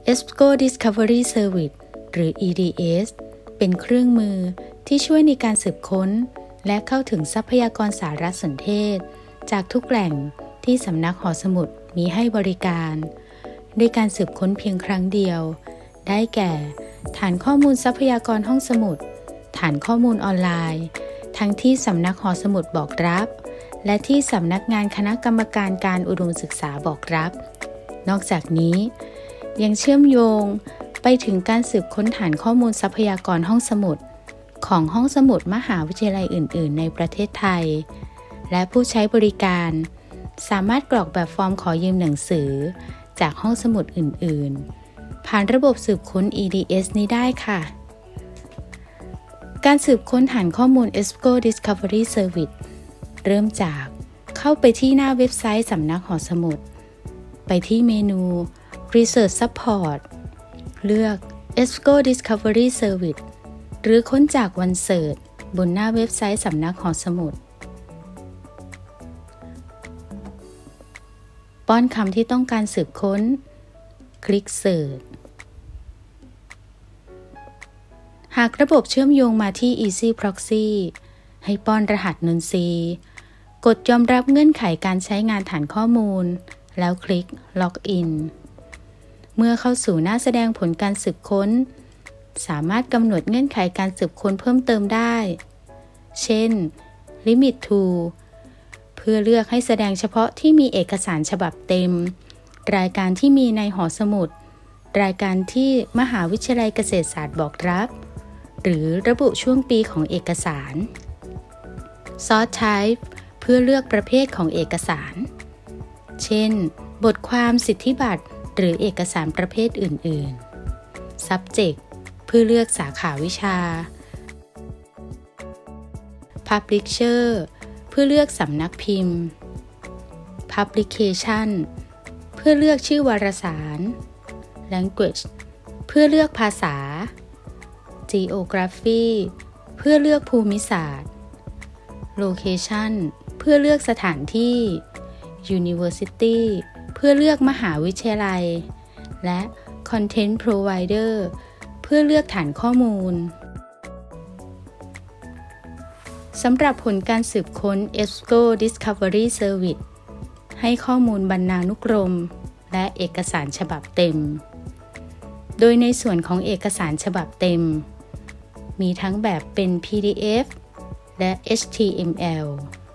EBSCO Discovery Service หรือ EDS เป็นเครื่องมือที่ช่วยในการสืบค้นและเข้าถึงทรัพยากรสารสนเทศจากทุกแหล่งที่สำนักหอสมุดมีให้บริการด้วยการสืบค้นเพียงครั้งเดียวได้แก่ฐานข้อมูลทรัพยากรห้องสมุดฐานข้อมูลออนไลน์ทั้งที่สำนักหอสมุดบอกรับและที่สำนักงานคณะกรรมการการอุดมศึกษาบอกรับนอกจากนี้ยังเชื่อมโยงไปถึงการสืบค้นฐานข้อมูลทรัพยากรห้องสมุดของห้องสมุดมหาวิทยาลัยอื่นๆในประเทศไทยและผู้ใช้บริการสามารถกรอกแบบฟอร์มขอยืมหนังสือจากห้องสมุดอื่นๆผ่านระบบสืบค้น EDS นี้ได้ค่ะการสืบค้นฐานข้อมูล EBSCO Discovery Service เริ่มจากเข้าไปที่หน้าเว็บไซต์สำนักหอสมุดไปที่เมนู Research Support เลือก EBSCO Discovery Service หรือค้นจากวันเสิร์ชบนหน้าเว็บไซต์สำนักหอสมุดป้อนคำที่ต้องการสืบค้นคลิกเสิร์ชหากระบบเชื่อมโยงมาที่ Easy Proxy ให้ป้อนรหัส NUNC กดยอมรับเงื่อนไขการใช้งานฐานข้อมูลแล้วคลิก Login เมื่อเข้าสู่หน้าแสดงผลการสืบค้นสามารถกำหนดเงื่อนไขการสืบค้นเพิ่มเติมได้เช่น Limit to เพื่อเลือกให้แสดงเฉพาะที่มีเอกสารฉบับเต็มรายการที่มีในหอสมุดรายการที่มหาวิทยาลัยเกษตรศาสตร์บอกรับหรือระบุช่วงปีของเอกสาร Sort Type เพื่อเลือกประเภทของเอกสารเช่นบทความสิทธิบัตรหรือเอกสารประเภทอื่นๆ Subject เพื่อเลือกสาขาวิชา Publisher เพื่อเลือกสำนักพิมพ์ Publication เพื่อเลือกชื่อวารสาร Language เพื่อเลือกภาษา Geography เพื่อเลือกภูมิศาสตร์ Location เพื่อเลือกสถานที่ University เพื่อเลือกมหาวิทยาลัยและ Content Provider เพื่อเลือกฐานข้อมูลสำหรับผลการสืบค้น EBSCO Discovery Service ให้ข้อมูลบรรณานุกรมและเอกสารฉบับเต็มโดยในส่วนของเอกสารฉบับเต็มมีทั้งแบบเป็น PDF และ HTML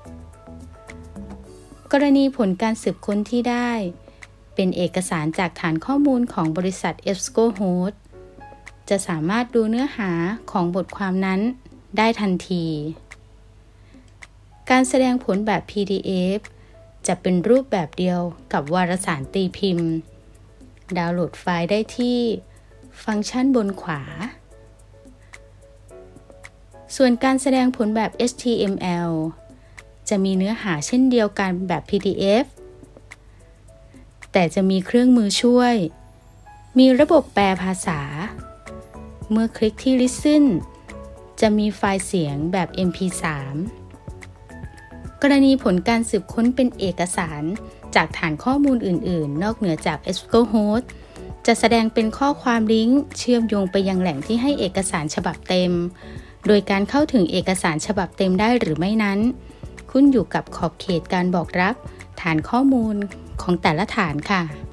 กรณีผลการสืบค้นที่ได้เป็นเอกสารจากฐานข้อมูลของบริษัท EBSCO Host จะสามารถดูเนื้อหาของบทความนั้นได้ทันทีการแสดงผลแบบ PDF จะเป็นรูปแบบเดียวกับวารสารตีพิมพ์ดาวน์โหลดไฟล์ได้ที่ฟังก์ชันบนขวาส่วนการแสดงผลแบบ HTML จะมีเนื้อหาเช่นเดียวกันแบบ PDF แต่จะมีเครื่องมือช่วยมีระบบแปลภาษาเมื่อคลิกที่ Listen จะมีไฟล์เสียงแบบ MP3 กรณีผลการสืบค้นเป็นเอกสารจากฐานข้อมูลอื่นๆนอกเหนือจาก EBSCO Host จะแสดงเป็นข้อความลิงก์เชื่อมโยงไปยังแหล่งที่ให้เอกสารฉบับเต็มโดยการเข้าถึงเอกสารฉบับเต็มได้หรือไม่นั้นขึ้นอยู่กับขอบเขตการบอกรับฐานข้อมูลของแต่ละฐานค่ะ